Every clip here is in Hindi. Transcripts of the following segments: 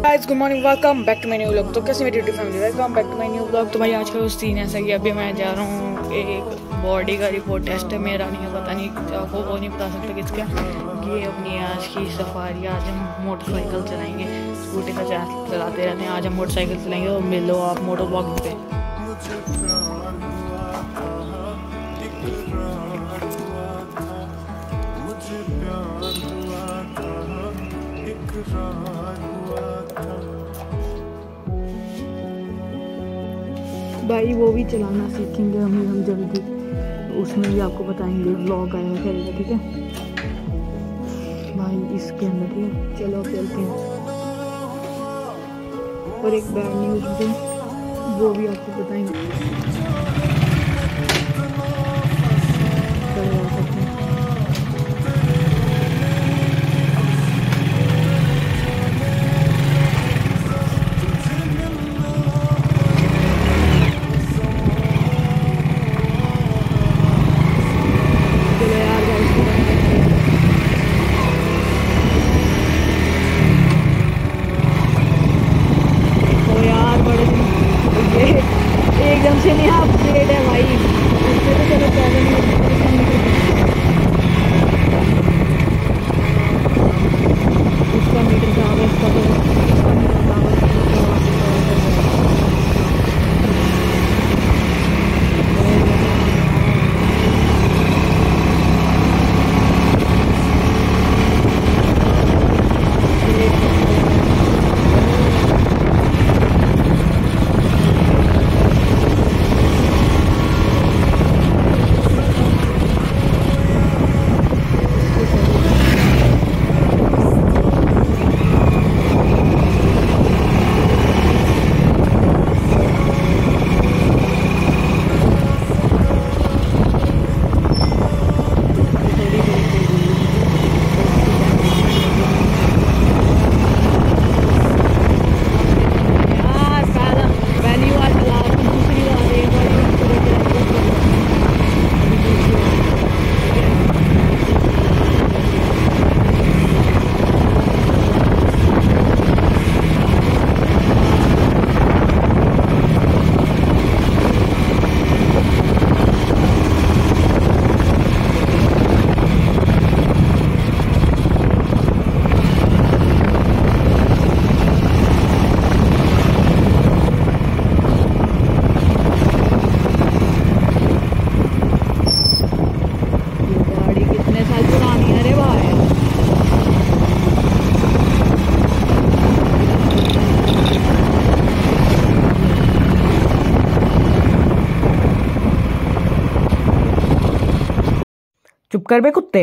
Guys, good morning, welcome back to my new vlog. तो कैसे मेरी YouTube family, welcome back to my new vlog. तो भाई आज का सीन ऐसा कि अभी मैं जा रहा हूँ, एक बॉडी का रिपोर्ट टेस्ट है मेरा, नहीं है, पता नहीं आपको वो नहीं बता सकता किसका। ये अपनी आज की सफारी, आज हम मोटरसाइकिल चलाएंगे, स्कूटी का चलाते रहते हैं, आज हम मोटरसाइकिल चलाएंगे। और मिलो आप मोटर ब्लॉग पे। भाई वो भी चलाना सीखेंगे हम जल्दी, उसमें भी आपको बताएंगे, व्लॉग आएगा करेगा, ठीक है भाई इसके अंदर, ठीक है। चलो चलते हैं। और एक बैड न्यूज़ भी, वो भी आपको बताएंगे। चलो आ सकते हैं। एकदम से नहीं अपडेट है भाई, इससे तो चलो इसका मीटर खराब है, इसका तो इसका मीटर खराब है। चुप कर बे कुत्ते।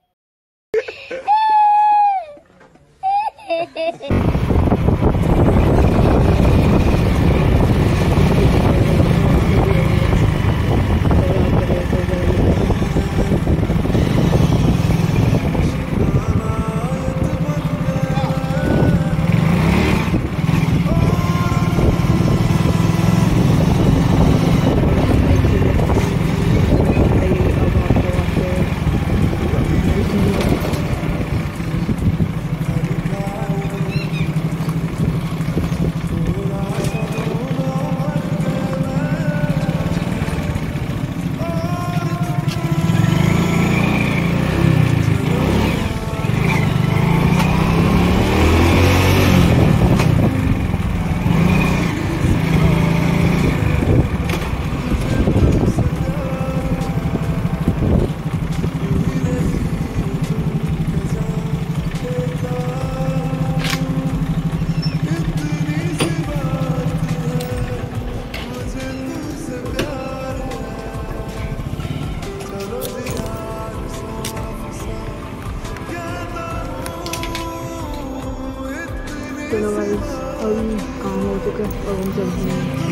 चलो भाई, अभी काम हो चुका है और हम चलते हैं।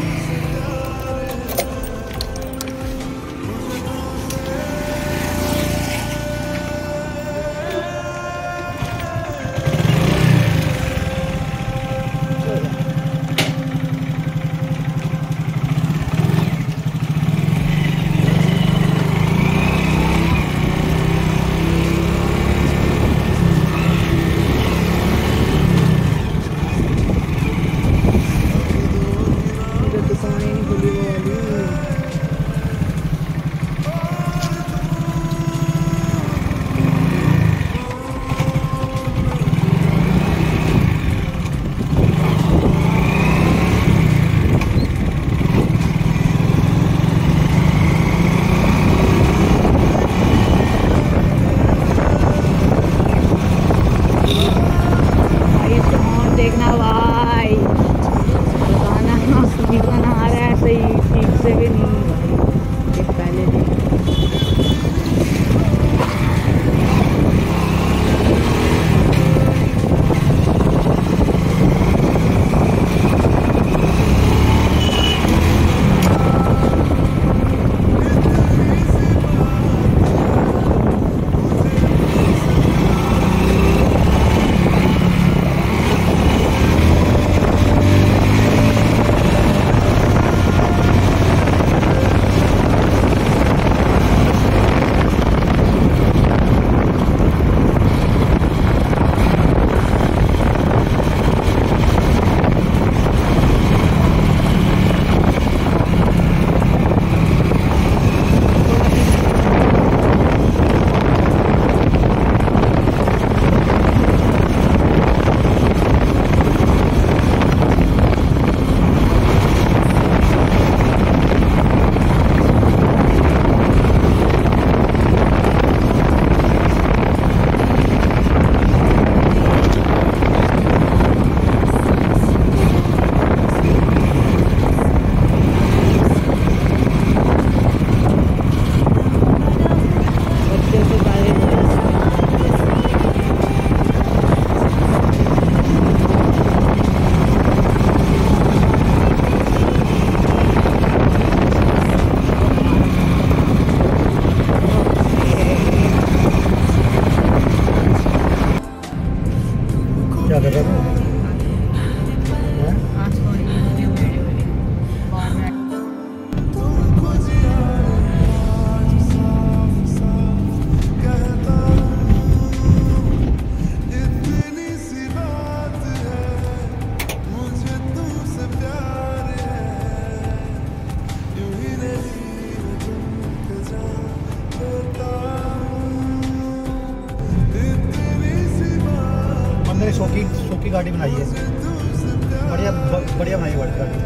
100 की गाड़ी बनाई है, बढ़िया बढ़िया बनाई गाड़ी नहीं।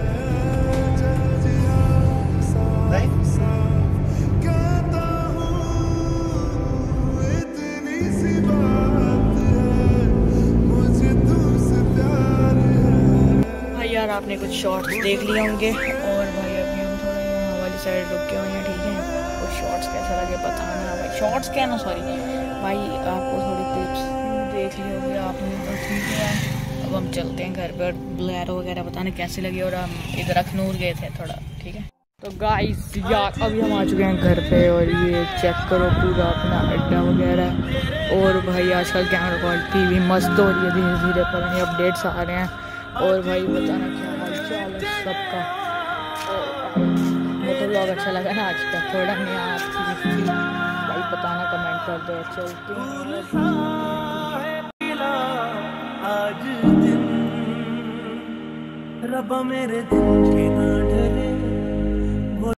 भाई यार आपने कुछ शॉर्ट्स देख लिए होंगे, और भाई अभी हम थोड़ा यहाँ वाली साइड रुके हुए हैं, ठीक है। और शॉर्ट्स कैसा लगे बताना भाई, शॉर्ट्स क्या ना सॉरी भाई, आपको थोड़ी क्लिप्स देख ली होगी आपने, तो ठीक है। अब हम चलते हैं घर पे और ब्लैरो वगैरह बताने कैसे लगी, और हम इधर अखनूर गए थे थोड़ा, ठीक है। तो गाइस यार अभी हम आ चुके हैं घर पे, और ये चेक करो पूरा अपना अड्डा वगैरह। और भाई आजकल कैमरा क्वालिटी भी मस्त हो रही है, धीरे धीरे पता नहीं अपडेट्स आ रहे हैं। और भाई बताना क्या हाल चाल है सबका। वो तो ब्लॉग अच्छा लगा ना आज का, थोड़ा नया भाई बताना कमेंट कर दो। चलते आज दिन रब्बा मेरे दिन